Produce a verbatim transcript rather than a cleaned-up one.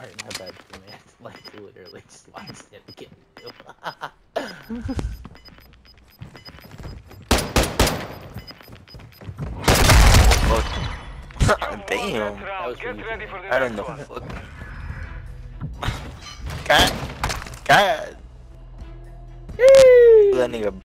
Alright, my bad, man. Like, literally just watched it get you. Damn. That was Get ready for the I don't next know. one. Fuck. God. God. That nigga